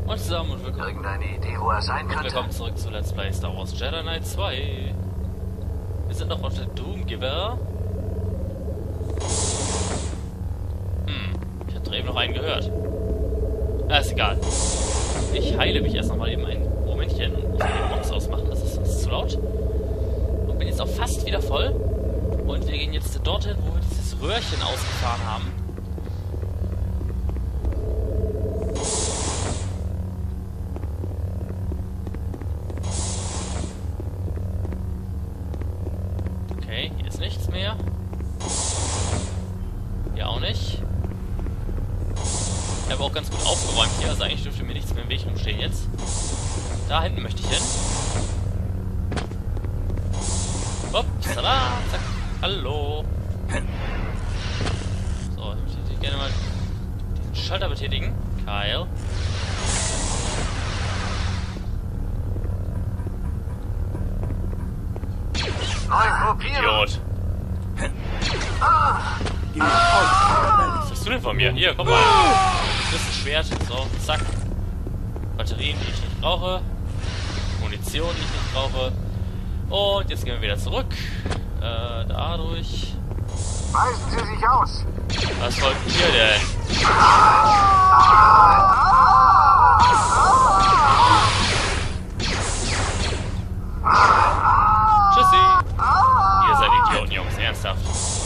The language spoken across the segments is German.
Und zusammen und willkommen. Irgendeine Idee, wo er sein könnte? Willkommen zurück zu Let's Play Star Wars Jedi Knight 2. Wir sind noch auf der Doomgiver. Ich hatte eben noch einen gehört. Ist egal. Ich heile mich erst noch mal eben ein Momentchen und muss den Box ausmachen, das ist sonst zu laut. Und bin jetzt auch fast wieder voll. Und wir gehen jetzt dorthin, wo wir dieses Röhrchen ausgefahren haben. Okay, hier ist nichts mehr. Hier auch nicht. Ich habe auch ganz gut aufgeräumt hier, also eigentlich dürfte mir nichts mehr im Weg rumstehen jetzt. Da hinten möchte ich hin. Hopp, tada, zack, hallo. So, ich würde gerne mal diesen Schalter betätigen. Kyle. Idiot. Was hast du denn von mir? Hier, komm mal. Das ist ein Schwert. So, zack. Batterien, die ich nicht brauche. Munition, die ich nicht brauche. Und jetzt gehen wir wieder zurück. Dadurch. Weisen Sie sich aus! Was wollt ihr denn? Tschüssi. Ihr seid Idioten, Jungs. Ernsthaft.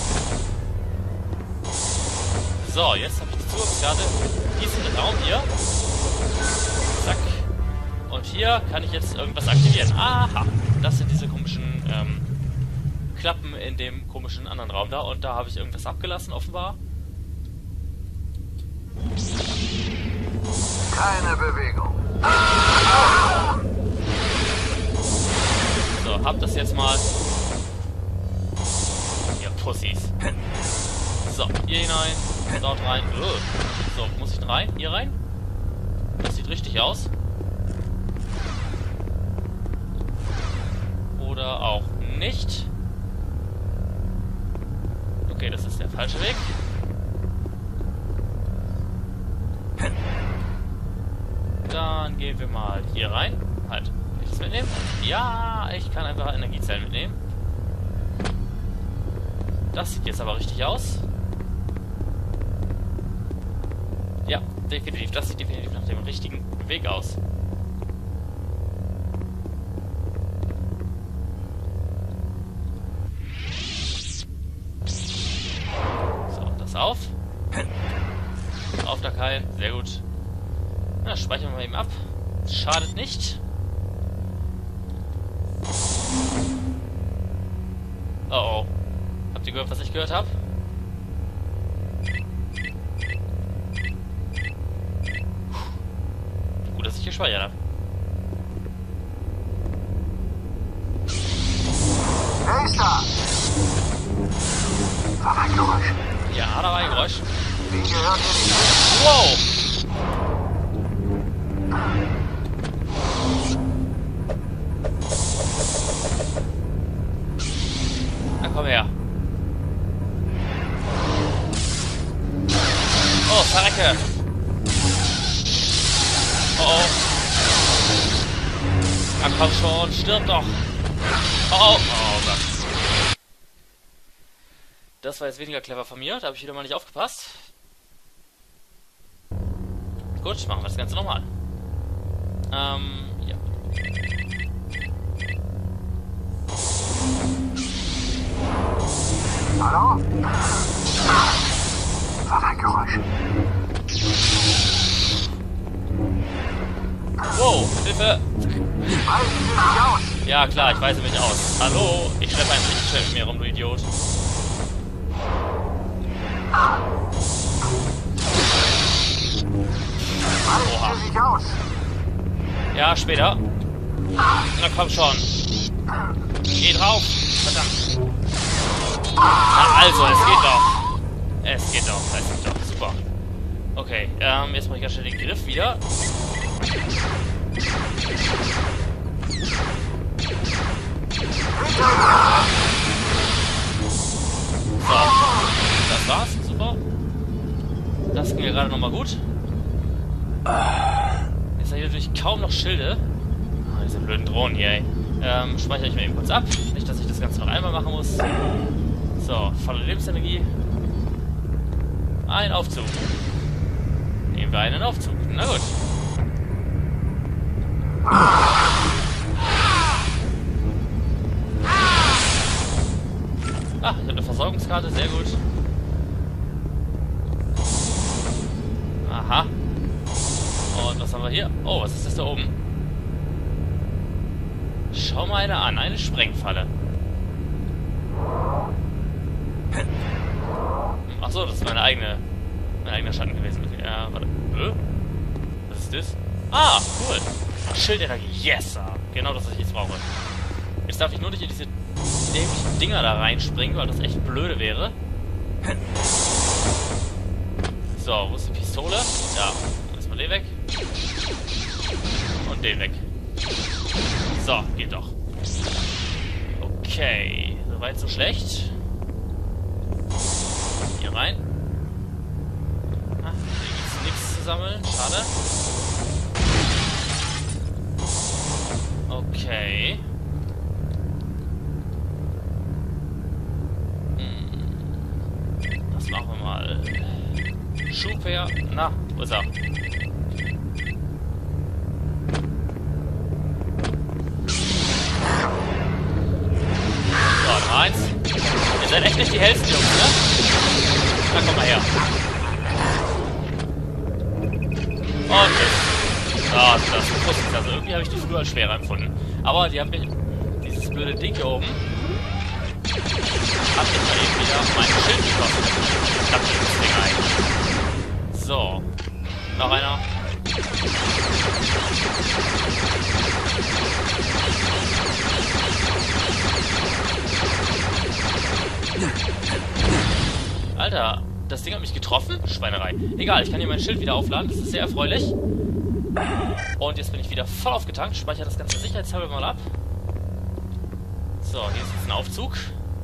So, jetzt habe ich die Zugangskarte. Diesen Raum hier. Zack. Und hier kann ich jetzt irgendwas aktivieren. Aha. Das sind diese komischen Klappen in dem komischen anderen Raum da. Und da habe ich irgendwas abgelassen, offenbar. Keine Bewegung. So, hab das jetzt mal. Ihr Pussys. So, hier hinein. Dort rein. So, muss ich denn rein? Hier rein? Das sieht richtig aus. Oder auch nicht. Okay, das ist der falsche Weg. Dann gehen wir mal hier rein. Halt. Kann ich das mitnehmen? Ja, ich kann einfach Energiezellen mitnehmen. Das sieht jetzt aber richtig aus. Ja, definitiv. Das sieht definitiv nach dem richtigen Weg aus. So, das auf. Auf der Keil. Sehr gut. Na, speichern wir mal eben ab. Schadet nicht. Oh oh. Habt ihr gehört, was ich gehört habe? Gut, dass ich gespeichert habe. Wer ist da? War ein Geräusch. Ja, da war ein Geräusch. Wie gehört ihr nicht? Wow! Na komm her. Oh, verrecke! Oh oh. Na komm schon, stirb doch! Oh oh. Oh Gott. Das war jetzt weniger clever von mir, da habe ich wieder mal nicht aufgepasst. Gut, machen wir das Ganze nochmal. Ja. Hallo? War ein Geräusch. Wow, Hilfe! Weisen Sie sich aus! Ja klar, ich weise mich aus. Hallo, ich schleppe ein Lichtschwert mit mir rum, du Idiot. Weisen Sie sich aus! Ja, später. Na komm schon. Geh drauf. Verdammt. Na also, es geht doch. Es geht doch. Super. Okay, jetzt mache ich ganz schnell den Griff wieder. So. Das war's. Super. Das ging ja gerade nochmal gut. Ist er kaum noch Schilde. Oh, diese blöden Drohnen hier, ey. Speichere ich mir eben kurz ab. Nicht, dass ich das Ganze noch einmal machen muss. So, volle Lebensenergie. Ein Aufzug. Nehmen wir einen Aufzug. Na gut. Ah, ich habe eine Versorgungskarte, sehr gut. Aha. Und was haben wir hier? Oh, was ist das da oben? Schau mal eine an, eine Sprengfalle. Achso, das ist mein eigener Schatten gewesen. Ja, warte. Was ist das? Ah, cool. Schildenergie. Yes, sir. Genau das, was ich jetzt brauche. Jetzt darf ich nur nicht in diese dämlichen Dinger da reinspringen, weil das echt blöde wäre. So, wo ist die Pistole? Ja, erstmal den weg. Und den weg. So, geht doch. Okay, soweit so schlecht. Hier rein. Ah, hier gibt's nichts zu sammeln. Schade. Okay. Das machen wir mal. Schub her. Na, wo ist er? So, Nummer 1. Ihr seid echt nicht die hellsten Jungs, ne? Na, komm mal her. Und jetzt. Ah, das wusste ich. Also irgendwie habe ich die früher als schwerer empfunden. Aber die haben mich... Dieses blöde Ding hier oben... hat mich da eben wieder mein Schild gekostet. Ich hab dieses Ding eigentlich. So. Noch einer. Alter, das Ding hat mich getroffen? Schweinerei. Egal, ich kann hier mein Schild wieder aufladen. Das ist sehr erfreulich. Und jetzt bin ich wieder voll aufgetankt. Speichere das Ganze sicherheitshalber mal ab. So, hier ist jetzt ein Aufzug.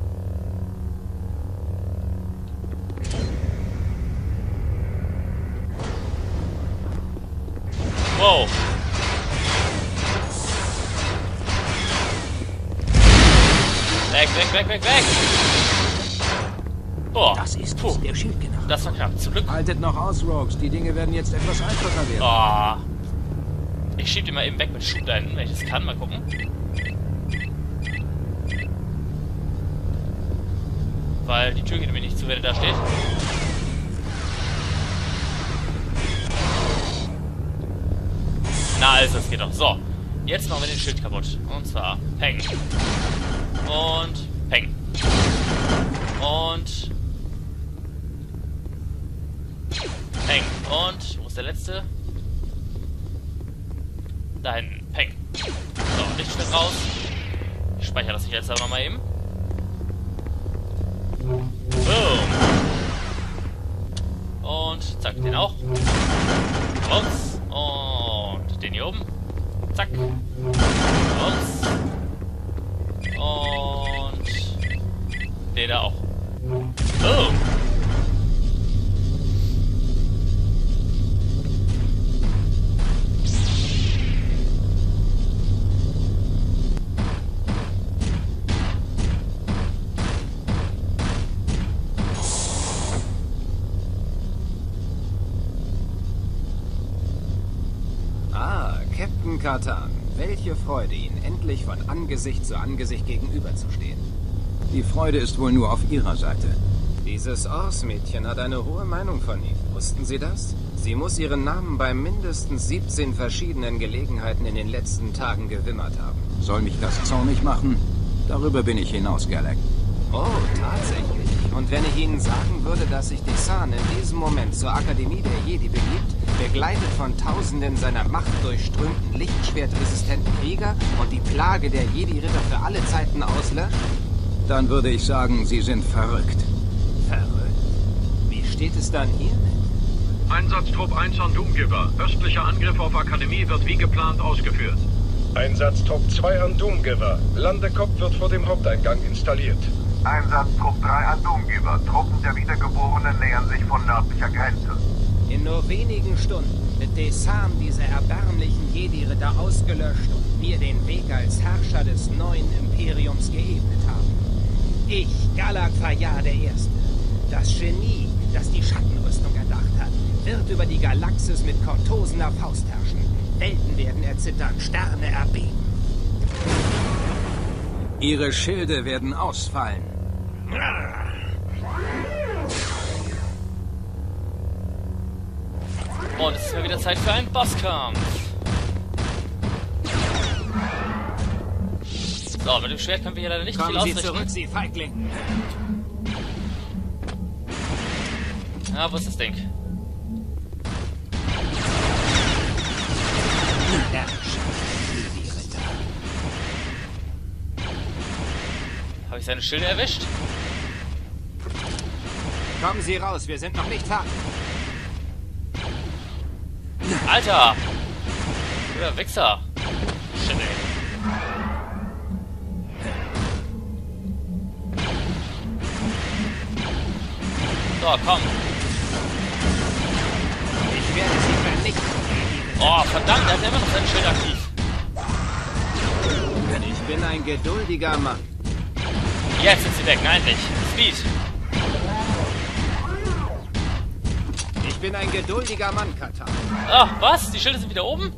Wow. Weg, weg, weg, weg, weg! Boah. Das ist der Schildgenerator. Das war knapp. Zum Glück. Haltet noch aus, Rogues. Die Dinge werden jetzt etwas einfacher werden. Oh. Ich schieb die mal eben weg mit Schub da hinten, wenn ich das kann. Mal gucken. Weil die Tür geht mir nicht zu, wenn er da steht. Na also, es geht doch. So. Jetzt machen wir den Schild kaputt. Und zwar Peng. Und Peng. Und Peng. Und wo ist der letzte? Da hinten. Peng. So, Lichtschwert raus. Ich speichere das jetzt aber mal eben. Boom. Und zack, den auch. Raus. Und den hier oben. Zack. Raus. Und den da auch. Boom. Captain Katan, welche Freude, Ihnen endlich von Angesicht zu Angesicht gegenüberzustehen. Die Freude ist wohl nur auf Ihrer Seite. Dieses Ors-Mädchen hat eine hohe Meinung von Ihnen. Wussten Sie das? Sie muss Ihren Namen bei mindestens 17 verschiedenen Gelegenheiten in den letzten Tagen gewimmert haben. Soll mich das zornig machen? Darüber bin ich hinaus, Galak. Oh, tatsächlich. Und wenn ich Ihnen sagen würde, dass sich Desan in diesem Moment zur Akademie der Jedi begibt, begleitet von Tausenden seiner machtdurchströmten, lichtschwertresistenten Krieger und die Plage der Jedi-Ritter für alle Zeiten auslöscht? Dann würde ich sagen, Sie sind verrückt. Verrückt? Wie steht es dann hier? Einsatztrupp 1 an Doomgiver. Östlicher Angriff auf Akademie wird wie geplant ausgeführt. Einsatztrupp 2 an Doomgiver. Landekopf wird vor dem Haupteingang installiert. Einsatztrupp 3 an Doomgiver. Truppen der Wiedergeborenen nähern sich von nördlicher Grenze. In nur wenigen Stunden wird Desan diese erbärmliche alten Jedi-Ritter ausgelöscht und mir den Weg als Herrscher des neuen Imperiums geebnet haben. Ich, Galak Fayar I., das Genie, das die Schattenrüstung erdacht hat, wird über die Galaxis mit Cortosener Faust herrschen. Welten werden erzittern, Sterne erbeben. Ihre Schilde werden ausfallen. Und es ist mal wieder Zeit für einen Bosskampf. So, mit dem Schwert können wir hier leider nicht viel Kommen Sie ausrichten. zurück, Sie Feigling. Ah, wo ist das Ding? Habe ich seine Schilde erwischt? Kommen Sie raus, wir sind noch nicht fertig. Alter! Blöder Wichser! Shit, ey. So, komm. Ich werde Sie vernichten. Oh, verdammt, er hat immer noch sein Schild aktiv. Ich bin ein geduldiger Mann. Jetzt sind sie weg, nein, nicht. Speed. Ich bin ein geduldiger Mann, Katan. Ah, was? Die Schilde sind wieder oben?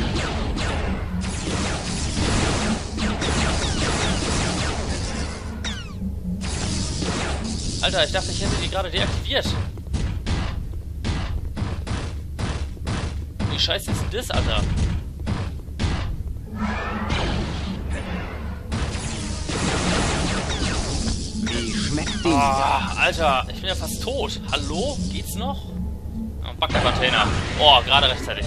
Alter, ich dachte, ich hätte die gerade deaktiviert. Wie scheiße ist denn das, Alter? Wie schmeckt die? Oh, Alter, ich bin ja fast tot. Hallo? Geht's noch? Oh, Backercontainer. Oh, gerade rechtzeitig.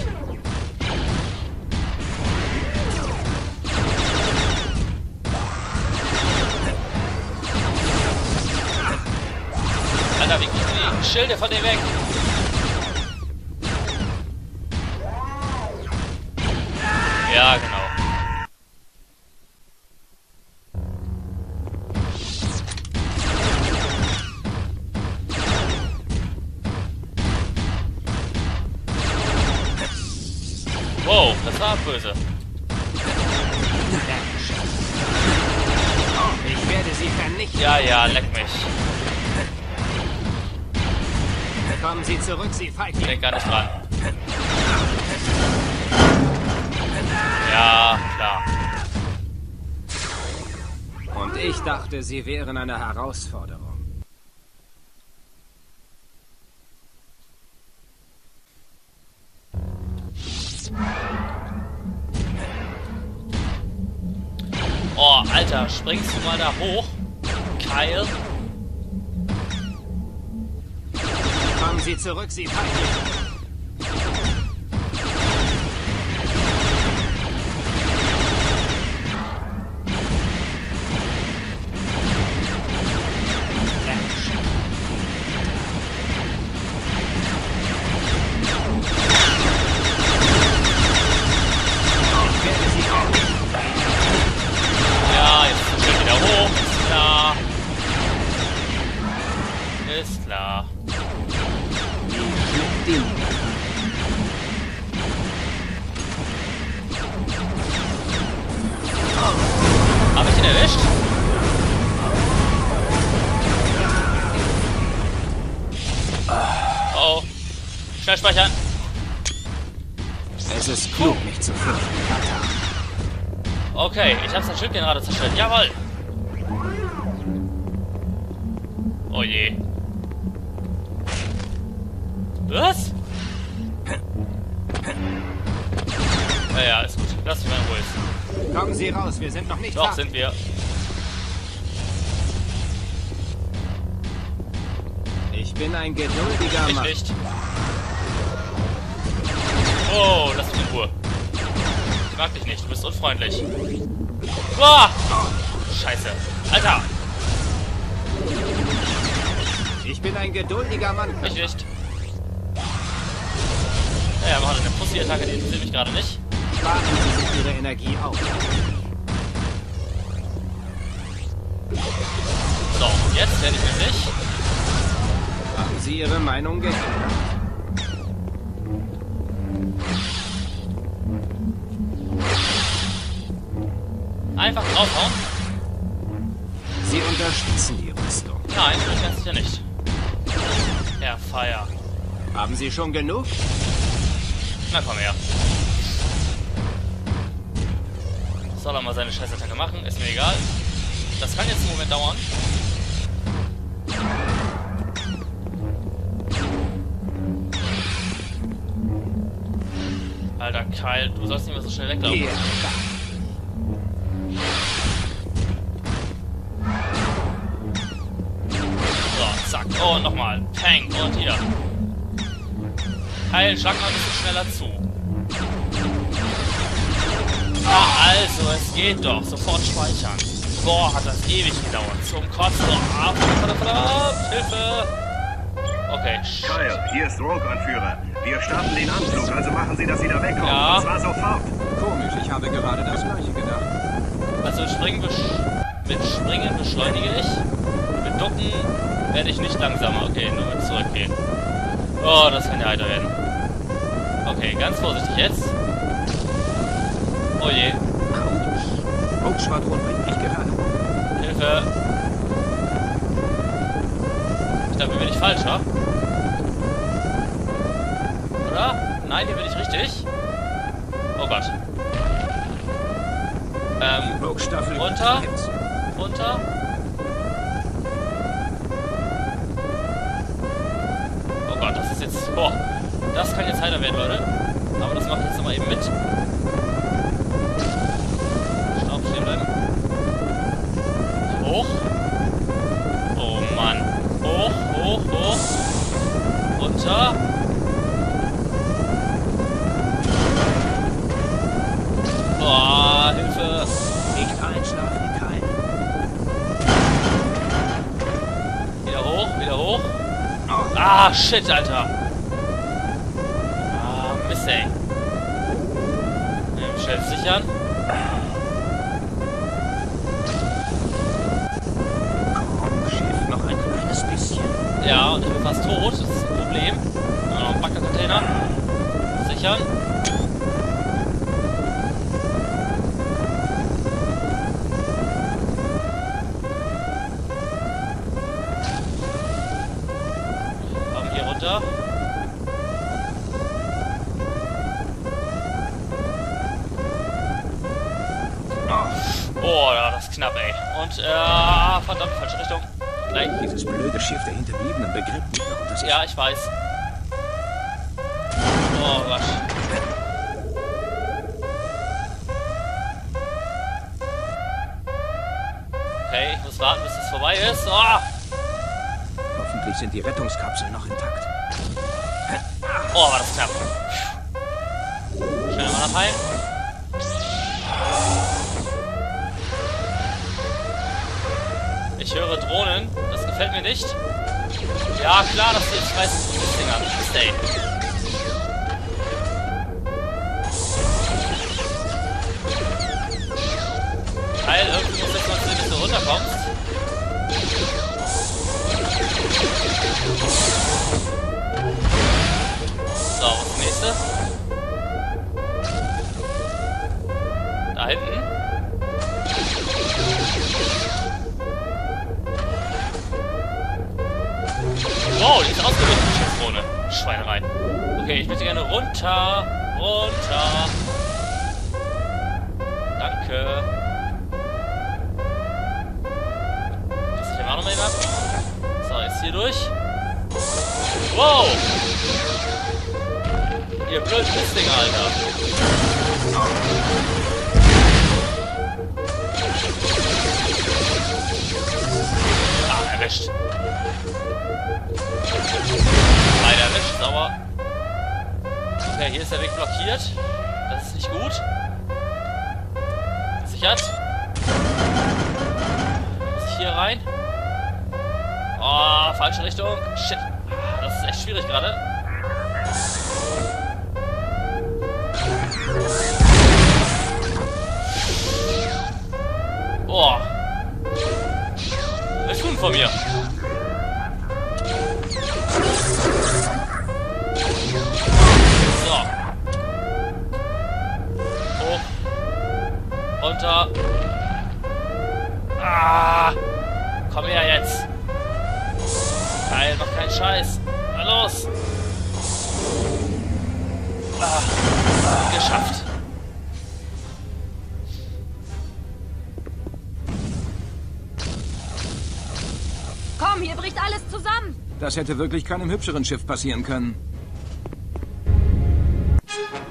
Alter, wie kriegen die Schilde von dem weg? Ja, genau. Wow, das war böse. Ich werde Sie vernichten. Ja, ja, leck mich. Kommen Sie zurück, Sie Ich Feigling. denk gar nicht dran. Ja, klar. Und ich dachte, Sie wären eine Herausforderung. Oh, Alter, springst du mal da hoch? Kyle? Kommen Sie zurück, Sie Feigling. Ja, jetzt ist er wieder hoch. Ist klar. Ist klar. Hab ich ihn erwischt? Oh. Schnell speichern. Es ist klug, mich zu fürchten, Katan. Okay, ich habe sein Schild gerade zerstört. Jawohl. Oh je. Was? Naja, ist gut. Lass mich mal in Ruhe. Kommen Sie raus, wir sind noch nicht Doch, fertig. sind wir. Ich bin ein geduldiger Ich Mann. nicht. Oh, lass mich in Ruhe. Ich mag dich nicht, du bist unfreundlich. Boah! Scheiße. Alter, Ich bin ein geduldiger Mann. ich nicht. Naja, wir machen eine Pussy-Attacke, die interessiert mich gerade nicht. Sparen Sie sich Ihre Energie auf. So, und jetzt werde ich nämlich... Haben Sie Ihre Meinung geändert? einfach draufhauen? Sie unterstützen die Rüstung. Nein, das ist ganz sicher nicht. Herr Fire. Haben Sie schon genug? Na komm her. Soll er mal seine Scheißattacke machen, ist mir egal. Das kann jetzt einen Moment dauern. Alter, Kyle, du sollst nicht mehr so schnell weglaufen. Yeah. So, zack. Oh, und nochmal. Peng. Und hier. Kyle, schlag mal ein bisschen schneller zu. Ah, also, es geht doch. Sofort speichern. Boah, hat das ewig gedauert. Zum Kotzen. Ah, verdammt. Hilfe. Okay. Kyle, hier ist Rogue-Anführer. Wir starten den Anflug, also machen Sie, dass Sie da wegkommen. Ja. Und zwar sofort. Komisch, ich habe gerade das gleiche gedacht. Also mit Springen beschleunige ich. Mit Ducken werde ich nicht langsamer. Okay, nur mit zurückgehen. Oh, das kann ja heiter werden. Okay, ganz vorsichtig jetzt. Oh je. Autsch. Rogue-Schwadron bringt mich gerade um. Hilfe. Ich glaube, hier bin ich falsch, wa? Oder? Nein, hier bin ich richtig. Oh Gott. Rogue-Staffel. Runter. Runter. Oh Gott, das ist jetzt... Boah. Das kann jetzt heiter werden, Leute. Aber das mache ich jetzt nochmal eben mit. Stopp, stehen bleiben. Hoch. Oh Mann. Hoch, hoch, hoch. Runter. Boah, Hilfe. Nicht einschlafen, Kyle. Wieder hoch, wieder hoch. Ah, shit, Alter. Ah, Mist, ey. Schnell sichern. Komm, Schiff, noch ein kleines bisschen. Ja, und ich bin fast tot. Das ist ein Problem. Noch ein Backercontainer. Sichern. Kommen hier runter. Oh, ja, das ist knapp, ey. Und, verdammt, falsche Richtung. Gleich. Dieses blöde Schiff der Hinterbliebenen begreift mich noch. Das ist Ja, ich weiß. Oh Gott. Okay, ich muss warten, bis es vorbei ist. Oh, Hoffentlich sind die Rettungskapseln noch intakt. oh war das knapp. Schnell mal nachheilen. Ich höre Drohnen. Das gefällt mir nicht. Ja, klar, dass du jetzt weißt, dass du das Ding hast. Stay. Teil, irgendwie muss jetzt mal sehen, dass du runterkommst. So, was ist das nächste? Da hinten. Wow, die ist ausgewichen, die Schiffsdrohne. Schweinerei. Okay, ich möchte gerne runter. Runter. Danke. Das ich auch nochmal ab. So, jetzt hier durch. Wow! Ihr blöd Mistdinger, Alter. Ah, erwischt. Leider erwischt, sauber. Okay, hier ist der Weg blockiert. Das ist nicht gut. Sichert. Muss ich hier rein? Oh, falsche Richtung. Shit. Das ist echt schwierig gerade. Boah. Was tun von mir? So. Hoch. Runter. Ah, komm her jetzt. Geil, noch kein Scheiß. Na los. Geschafft. Komm, hier bricht alles zusammen. Das hätte wirklich keinem hübscheren Schiff passieren können.